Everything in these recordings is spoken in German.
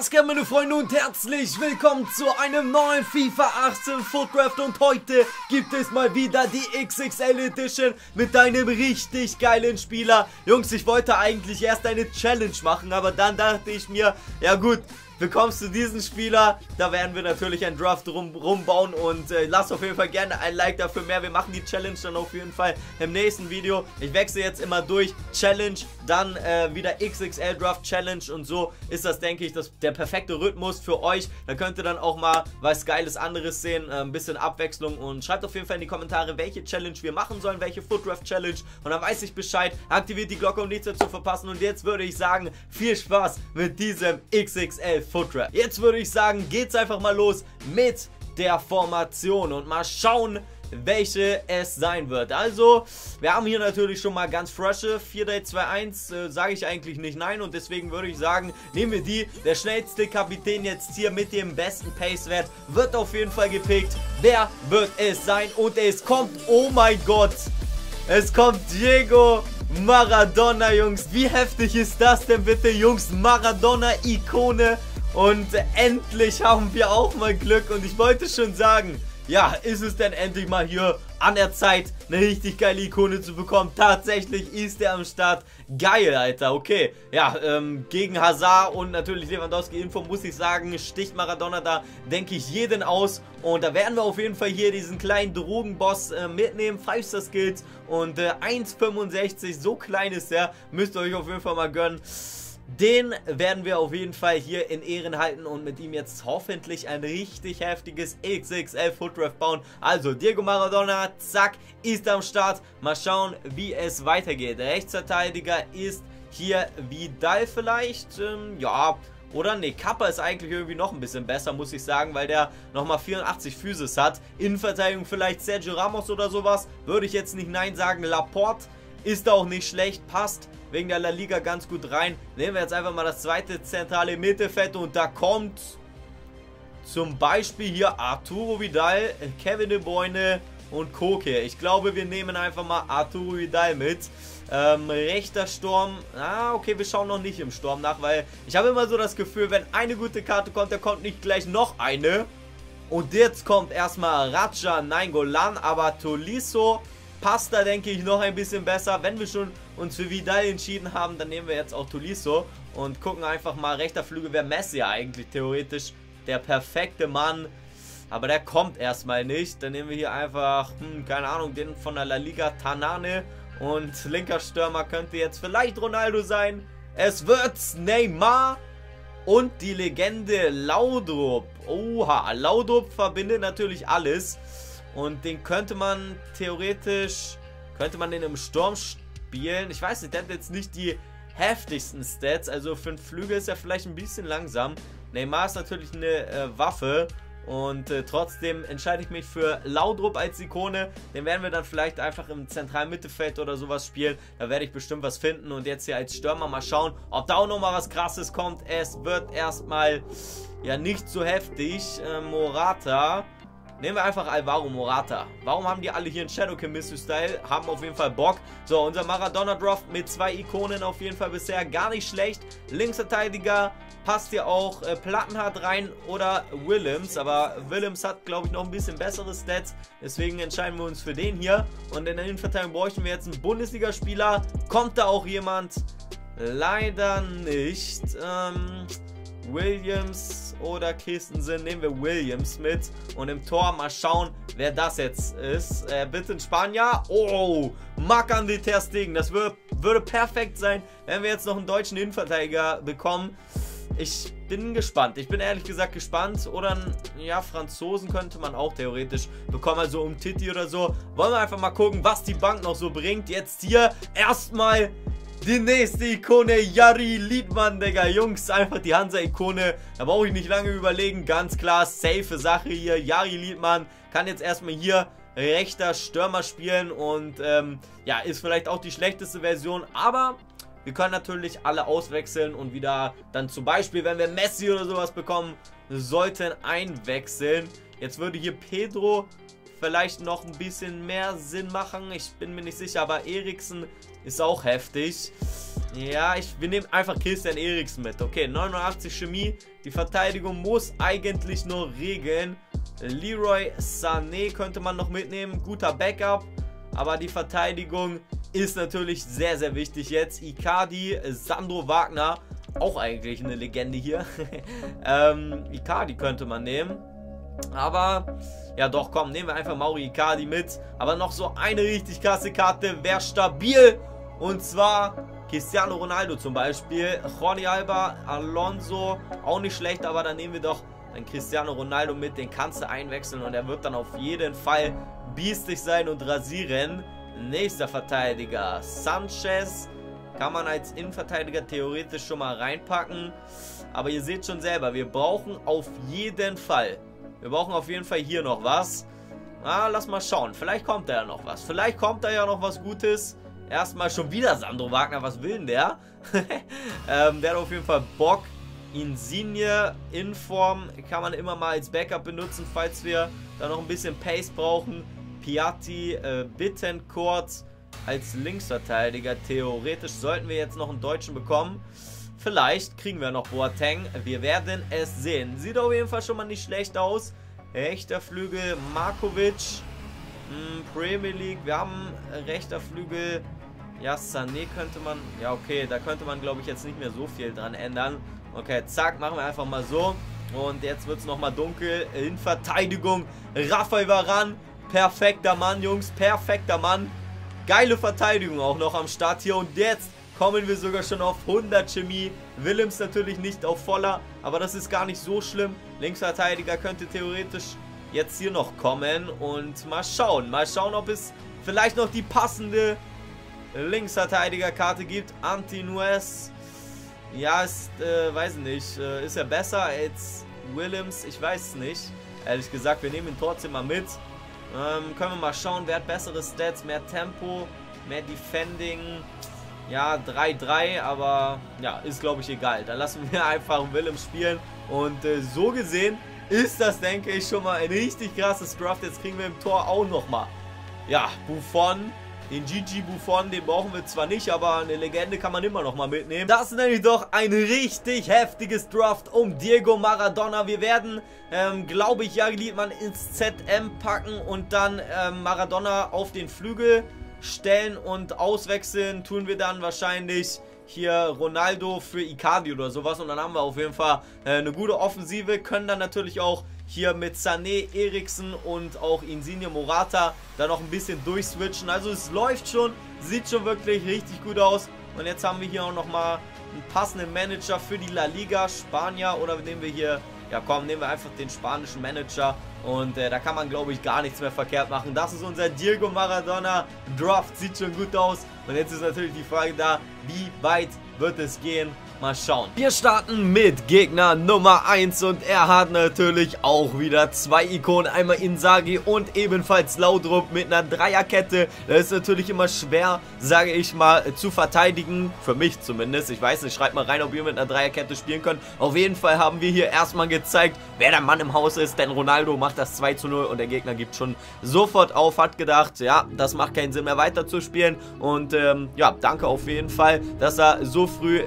Was geht, meine Freunde, und herzlich willkommen zu einem neuen FIFA 18 Footdraft. Und heute gibt es mal wieder die XXL Edition mit einem richtig geilen Spieler. Jungs, ich wollte eigentlich erst eine Challenge machen, aber dann dachte ich mir, ja gut, bekommst du diesen Spieler, da werden wir natürlich ein Draft rumbauen und lasst auf jeden Fall gerne ein Like dafür mehr. Wir machen die Challenge dann auf jeden Fall im nächsten Video. Ich wechsle jetzt immer durch Challenge, dann wieder XXL Draft Challenge und so ist das, denke ich, der perfekte Rhythmus für euch. Da könnt ihr dann auch mal was Geiles anderes sehen, ein bisschen Abwechslung, und schreibt auf jeden Fall in die Kommentare, welche Challenge wir machen sollen, welche Foot Draft Challenge, und dann weiß ich Bescheid. Aktiviert die Glocke, um nichts mehr zu verpassen, und jetzt würde ich sagen, viel Spaß mit diesem XXL Foot Draft. Jetzt würde ich sagen, geht's einfach mal los mit der Formation und mal schauen, welche es sein wird. Also, wir haben hier natürlich schon mal ganz frische 4-3-2-1, sage ich eigentlich nicht nein, und deswegen würde ich sagen, nehmen wir die. Der schnellste Kapitän jetzt hier mit dem besten Pace-Wert wird auf jeden Fall gepickt. Wer wird es sein? Und es kommt, oh mein Gott, es kommt Diego Maradona, Jungs. Wie heftig ist das denn bitte, Jungs? Maradona-Ikone. Und endlich haben wir auch mal Glück, und ich wollte schon sagen, ja, ist es denn endlich mal hier an der Zeit, eine richtig geile Ikone zu bekommen. Tatsächlich ist er am Start. Geil, Alter, okay. Ja, gegen Hazard und natürlich Lewandowski-Info muss ich sagen, sticht Maradona da, denke ich, jeden aus. Und da werden wir auf jeden Fall hier diesen kleinen Drogenboss mitnehmen. 5-Star Skills und 1,65, so klein ist der. Müsst ihr euch auf jeden Fall mal gönnen. Den werden wir auf jeden Fall hier in Ehren halten und mit ihm jetzt hoffentlich ein richtig heftiges XXL Foot Draft bauen. Also Diego Maradona, zack, ist am Start. Mal schauen, wie es weitergeht. Der Rechtsverteidiger ist hier Vidal vielleicht, ja, oder ne, Kappa ist eigentlich irgendwie noch ein bisschen besser, muss ich sagen, weil der nochmal 84 Physis hat. Innenverteidigung vielleicht Sergio Ramos oder sowas, würde ich jetzt nicht nein sagen. Laporte ist auch nicht schlecht, passt wegen der La Liga ganz gut rein. Nehmen wir jetzt einfach mal das zweite zentrale Mittelfeld, und da kommt zum Beispiel hier Arturo Vidal, Kevin De Bruyne und Koke. Ich glaube, wir nehmen einfach mal Arturo Vidal mit. Rechter Sturm, okay, wir schauen noch nicht im Sturm nach, weil ich habe immer so das Gefühl, wenn eine gute Karte kommt, da kommt nicht gleich noch eine. Und jetzt kommt erstmal Raja Nainggolan, aber Tolisso passt da, denke ich, noch ein bisschen besser. Wenn wir schon uns für Vidal entschieden haben, dann nehmen wir jetzt auch Tolisso und gucken einfach mal. Rechter Flügel wäre Messi ja eigentlich theoretisch der perfekte Mann, aber der kommt erstmal nicht. Dann nehmen wir hier einfach, keine Ahnung, den von der La Liga, Tanane, und linker Stürmer könnte jetzt vielleicht Ronaldo sein. Es wird Neymar und die Legende Laudrup. Oha, Laudrup verbindet natürlich alles. Und den könnte man theoretisch, den im Sturm spielen. Ich weiß nicht, der hat jetzt nicht die heftigsten Stats. Also für einen Flügel ist er vielleicht ein bisschen langsam. Neymar ist natürlich eine Waffe. Und trotzdem entscheide ich mich für Laudrup als Ikone. Den werden wir dann vielleicht einfach im zentralen Mittelfeld oder sowas spielen. Da werde ich bestimmt was finden. Und jetzt hier als Stürmer mal schauen, ob da auch nochmal was Krasses kommt. Es wird erstmal ja nicht so heftig. Morata. Nehmen wir einfach Alvaro Morata. Warum haben die alle hier einen Shadowkin Mystery Style? Haben auf jeden Fall Bock. So, unser Maradona Draft mit 2 Ikonen auf jeden Fall bisher gar nicht schlecht. Linksverteidiger passt hier auch Plattenhardt rein oder Willems. Aber Willems hat, glaube ich, noch ein bisschen bessere Stats. Deswegen entscheiden wir uns für den hier. Und in der Innenverteidigung bräuchten wir jetzt einen Bundesligaspieler. Kommt da auch jemand? Leider nicht. Williams oder Christensen, nehmen wir Williams mit. Und im Tor mal schauen, wer das jetzt ist. Bitte ein Spanier. Oh, Marc-André ter Stegen. Das würde perfekt sein, wenn wir jetzt noch einen deutschen Innenverteidiger bekommen. Ich bin gespannt. Ich bin ehrlich gesagt gespannt. Oder einen, ja, Franzosen könnte man auch theoretisch bekommen. Also um Titi oder so. Wollen wir einfach mal gucken, was die Bank noch so bringt. Jetzt hier erstmal die nächste Ikone, Jari Liedmann, Digga. Jungs, einfach die Hansa-Ikone. Da brauche ich nicht lange überlegen. Ganz klar, safe Sache hier. Jari Liedmann kann jetzt erstmal hier rechter Stürmer spielen. Und ja, ist vielleicht auch die schlechteste Version. Aber wir können natürlich alle auswechseln und wieder dann zum Beispiel, wenn wir Messi oder sowas bekommen, sollten einwechseln. Jetzt würde hier Pedro vielleicht noch ein bisschen mehr Sinn machen. Ich bin mir nicht sicher, aber Eriksen ist auch heftig. Ja, wir nehmen einfach Christian Eriksen mit. Okay, 89 Chemie. Die Verteidigung muss eigentlich nur regeln. Leroy Sané könnte man noch mitnehmen. Guter Backup. Aber die Verteidigung ist natürlich sehr, sehr wichtig jetzt. Icardi, Sandro Wagner. Auch eigentlich eine Legende hier. Icardi könnte man nehmen. Aber, ja doch, komm, nehmen wir einfach Mauri Icardi mit. Aber noch so eine richtig krasse Karte wäre stabil. Und zwar Cristiano Ronaldo zum Beispiel. Jordi Alba, Alonso, auch nicht schlecht, aber dann nehmen wir doch dann Cristiano Ronaldo mit. Den kannst du einwechseln und er wird dann auf jeden Fall biestig sein und rasieren. Nächster Verteidiger, Sanchez. Kann man als Innenverteidiger theoretisch schon mal reinpacken. Aber ihr seht schon selber, wir brauchen auf jeden Fall. Wir brauchen auf jeden Fall hier noch was. Lass mal schauen. Vielleicht kommt da ja noch was. Vielleicht kommt da ja noch was Gutes. Erstmal schon wieder Sandro Wagner. Was will denn der? Der hat auf jeden Fall Bock. Insigne in Form kann man immer mal als Backup benutzen, falls wir da noch ein bisschen Pace brauchen. Piatti, Bittencourt als Linksverteidiger. Theoretisch sollten wir jetzt noch einen Deutschen bekommen. Vielleicht kriegen wir noch Boateng. Wir werden es sehen. Sieht auf jeden Fall schon mal nicht schlecht aus. Rechter Flügel Markovic. Premier League. Wir haben rechter Flügel. Ja, Sané könnte man. Ja, okay. Da könnte man, glaube ich, jetzt nicht mehr so viel dran ändern. Okay, zack. Machen wir einfach mal so. Und jetzt wird es nochmal dunkel. In Verteidigung. Rafael Varane. Perfekter Mann, Jungs. Perfekter Mann. Geile Verteidigung auch noch am Start hier. Und jetzt kommen wir sogar schon auf 100 Chemie. Willems natürlich nicht auf voller, aber das ist gar nicht so schlimm. Linksverteidiger könnte theoretisch jetzt hier noch kommen und mal schauen, ob es vielleicht noch die passende Linksverteidigerkarte gibt. Anti-Nuez, ja, weiß nicht, ist er besser als Willems? Ich weiß es nicht. Ehrlich gesagt, wir nehmen ihn trotzdem mal mit. Können wir mal schauen, wer hat bessere Stats, mehr Tempo, mehr Defending. Ja, 3-3, aber ja, ist glaube ich egal. Dann lassen wir einfach Willems spielen. Und so gesehen ist das, denke ich, schon mal ein richtig krasses Draft. Jetzt kriegen wir im Tor auch nochmal. Ja, Buffon. Den Gigi Buffon, den brauchen wir zwar nicht, aber eine Legende kann man immer noch mal mitnehmen. Das ist nämlich doch ein richtig heftiges Draft um Diego Maradona. Wir werden, glaube ich, Jari Liedmann ins ZM packen und dann Maradona auf den Flügel stellen und auswechseln tun wir dann wahrscheinlich hier Ronaldo für Icardi oder sowas. Und dann haben wir auf jeden Fall eine gute Offensive, können dann natürlich auch hier mit Sané, Eriksen und auch Insigne, Morata da noch ein bisschen durchswitchen. Also es läuft schon, sieht schon wirklich richtig gut aus. Und jetzt haben wir hier auch nochmal einen passenden Manager für die La Liga, Spanier, oder nehmen wir hier, ja komm, nehmen wir einfach den spanischen Manager. Und da kann man, glaube ich, gar nichts mehr verkehrt machen. Das ist unser Diego Maradona Draft, sieht schon gut aus. Und jetzt ist natürlich die Frage da, wie weit wird es gehen? Mal schauen. Wir starten mit Gegner Nummer 1 und er hat natürlich auch wieder zwei Ikonen. Einmal Inzaghi und ebenfalls Laudrup mit einer Dreierkette. Das ist natürlich immer schwer, sage ich mal, zu verteidigen. Für mich zumindest. Ich weiß nicht, schreibt mal rein, ob ihr mit einer Dreierkette spielen könnt. Auf jeden Fall haben wir hier erstmal gezeigt, wer der Mann im Haus ist. Denn Ronaldo macht das 2:0 und der Gegner gibt schon sofort auf. Hat gedacht, ja, das macht keinen Sinn mehr weiter zu spielen. Und ja, danke auf jeden Fall, dass er so früh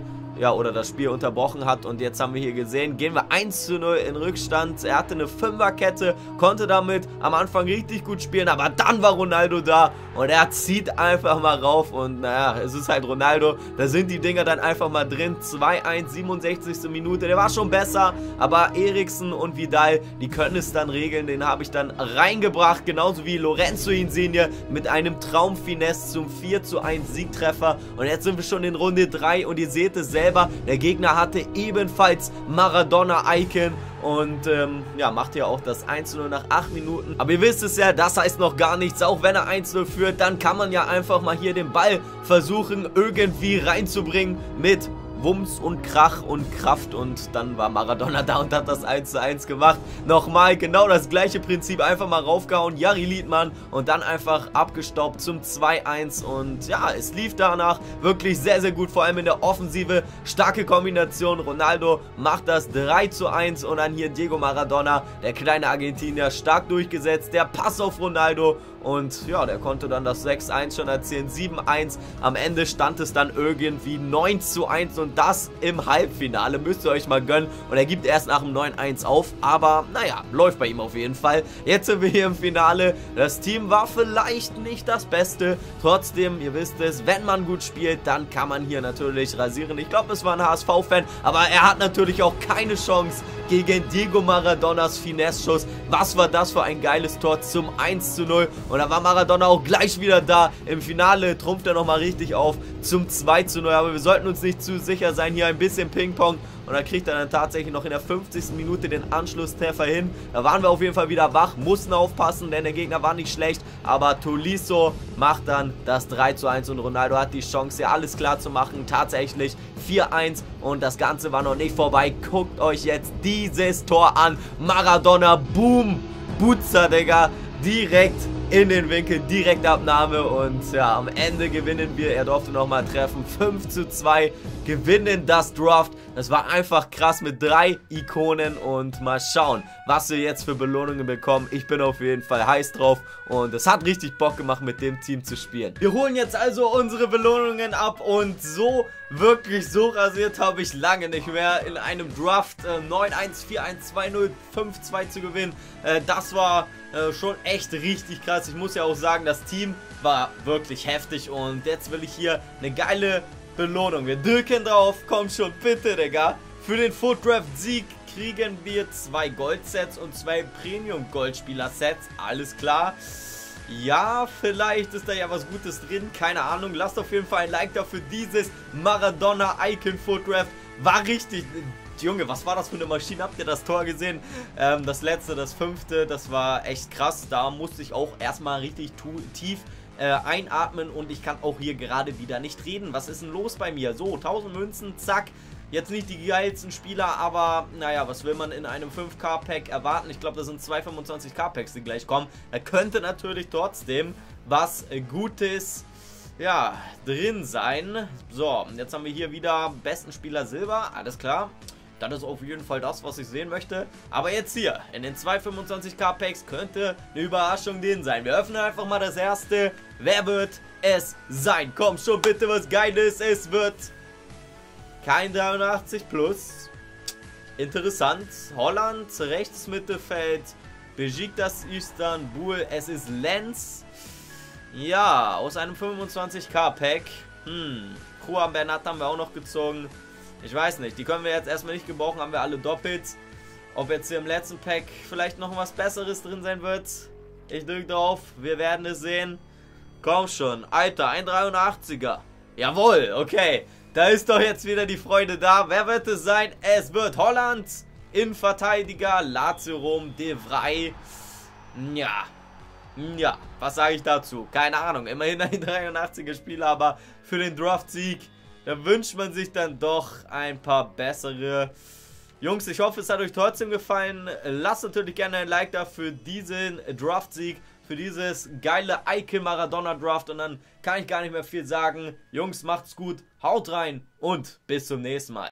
das Spiel unterbrochen hat. Und jetzt haben wir hier gesehen, gehen wir 1:0 in Rückstand. Er hatte eine Fünferkette, konnte damit am Anfang richtig gut spielen, aber dann war Ronaldo da und er zieht einfach mal rauf und naja, es ist halt Ronaldo, da sind die Dinger dann einfach mal drin. 2:1, 67. Minute, der war schon besser, aber Eriksen und Vidal, die können es dann regeln, den habe ich dann reingebracht, genauso wie Lorenzo Insigne mit einem Traumfinesse zum 4:1 Siegtreffer. Und jetzt sind wir schon in Runde 3 und ihr seht es selber, der Gegner hatte ebenfalls Maradona-Icon und ja, macht ja auch das 1:0 nach 8 Minuten. Aber ihr wisst es ja, das heißt noch gar nichts. Auch wenn er 1:0 führt, dann kann man ja einfach mal hier den Ball versuchen irgendwie reinzubringen mit Wumms und Krach und Kraft und dann war Maradona da und hat das 1:1 gemacht. Nochmal genau das gleiche Prinzip, einfach mal raufgehauen, Jari Liedmann und dann einfach abgestaubt zum 2:1 und ja, es lief danach wirklich sehr, sehr gut, vor allem in der Offensive, starke Kombination, Ronaldo macht das 3:1 und dann hier Diego Maradona, der kleine Argentinier, stark durchgesetzt, der Pass auf Ronaldo und ja, der konnte dann das 6:1 schon erzielen, 7:1, am Ende stand es dann irgendwie 9:1 und das im Halbfinale, müsst ihr euch mal gönnen und er gibt erst nach dem 9:1 auf, aber naja, läuft bei ihm auf jeden Fall. Jetzt sind wir hier im Finale, das Team war vielleicht nicht das Beste, trotzdem, ihr wisst es, wenn man gut spielt, dann kann man hier natürlich rasieren. Ich glaube, es war ein HSV-Fan, aber er hat natürlich auch keine Chance gegen Diego Maradonas Finesse-Schuss. Was war das für ein geiles Tor zum 1:0 und da war Maradona auch gleich wieder da. Im Finale trumpft er nochmal richtig auf zum 2:0, aber wir sollten uns nicht zu sicher sein, hier ein bisschen Ping-Pong. Und dann kriegt er dann tatsächlich noch in der 50. Minute den Anschlusstreffer hin. Da waren wir auf jeden Fall wieder wach, mussten aufpassen, denn der Gegner war nicht schlecht. Aber Tolisso macht dann das 3:1 und Ronaldo hat die Chance, hier alles klar zu machen. Tatsächlich 4:1 und das Ganze war noch nicht vorbei. Guckt euch jetzt dieses Tor an. Maradona, boom, Butzer, Digga, direkt in den Winkel, Direktabnahme und ja, am Ende gewinnen wir, er durfte nochmal treffen, 5:2, gewinnen das Draft. Das war einfach krass mit 3 Ikonen und mal schauen, was wir jetzt für Belohnungen bekommen. Ich bin auf jeden Fall heiß drauf und es hat richtig Bock gemacht, mit dem Team zu spielen. Wir holen jetzt also unsere Belohnungen ab und so, wirklich so rasiert habe ich lange nicht mehr in einem Draft 9:1, 4:1, 2:0, 5:2 zu gewinnen. Das war schon echt richtig krass. Ich muss ja auch sagen, das Team war wirklich heftig und jetzt will ich hier eine geile Belohnung. Wir drücken drauf, komm schon, bitte, Digga. Für den Foot Draft Sieg kriegen wir 2 Goldsets und 2 Premium Goldspieler-Sets. Alles klar. Ja, vielleicht ist da ja was Gutes drin, keine Ahnung. Lasst auf jeden Fall ein Like da für dieses Maradona Icon Foot Draft. War richtig... Junge, was war das für eine Maschine? Habt ihr das Tor gesehen? Das letzte, das 5., das war echt krass. Da musste ich auch erstmal richtig tief einatmen und ich kann auch hier gerade wieder nicht reden. Was ist denn los bei mir? So, 1000 Münzen, zack. Jetzt nicht die geilsten Spieler, aber naja, was will man in einem 5K-Pack erwarten? Ich glaube, das sind 2 25K-Packs, die gleich kommen. Da könnte natürlich trotzdem was Gutes, ja, drin sein. So, jetzt haben wir hier wieder besten Spieler Silber, alles klar. Das ist auf jeden Fall das, was ich sehen möchte. Aber jetzt hier, in den 2 25K-Packs könnte eine Überraschung drin sein. Wir öffnen einfach mal das erste. Wer wird es sein? Komm schon bitte, was Geiles. Es wird kein 83 plus. Interessant. Holland, rechts Mittelfeld. Besiktas Istanbul. Es ist Lens. Ja, aus einem 25K-Pack. Juan Bernat haben wir auch noch gezogen. Ich weiß nicht, die können wir jetzt erstmal nicht gebrauchen, haben wir alle doppelt. Ob jetzt hier im letzten Pack vielleicht noch was Besseres drin sein wird. Ich drücke drauf, wir werden es sehen. Komm schon, Alter, ein 83er. Jawohl, okay. Da ist doch jetzt wieder die Freude da. Wer wird es sein? Es wird Holland, Innenverteidiger, Lazio Rom, De Vrij. Ja, was sage ich dazu? Keine Ahnung, immerhin ein 83er Spieler, aber für den Draft-Sieg, da wünscht man sich dann doch ein paar bessere. Jungs, ich hoffe, es hat euch trotzdem gefallen. Lasst natürlich gerne ein Like da für diesen Draft-Sieg, für dieses geile Icon Maradona Draft. Und dann kann ich gar nicht mehr viel sagen. Jungs, macht's gut, haut rein und bis zum nächsten Mal.